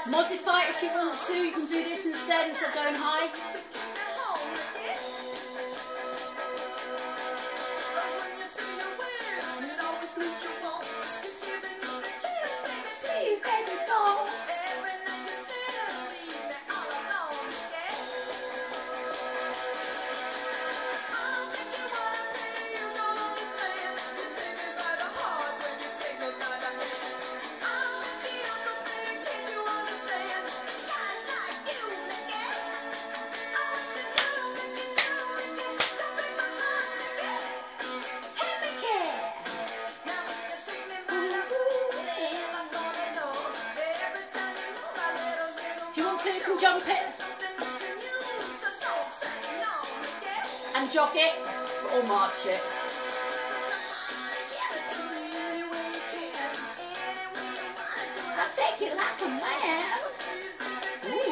Modify it if you want to. You can do this instead of going high. Please, baby, don't. You can jump it and jog it or march it. I'll take it like a man. Ooh.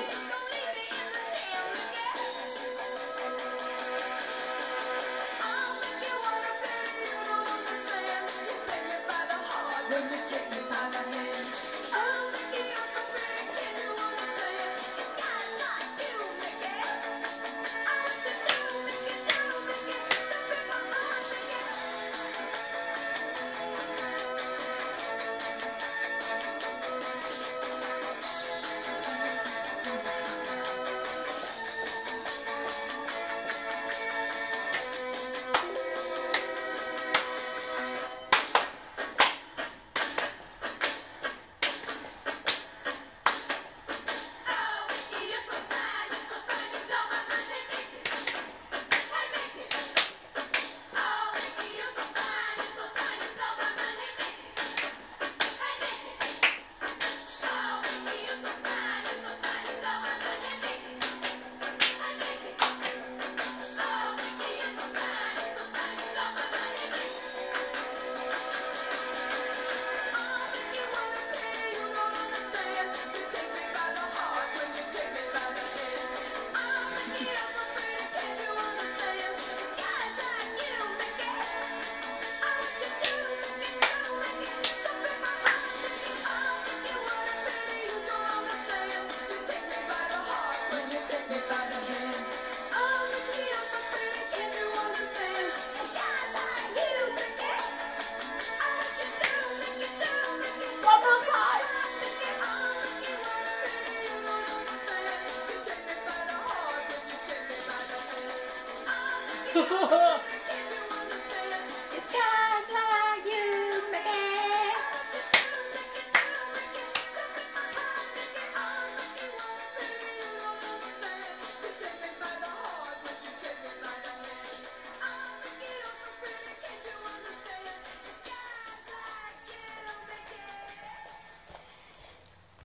When you take me by the hand, I'll make you so pretty, kid, you wanna say it. It's guys like you make it. I want you to make it, step in my heart, make it. One more time.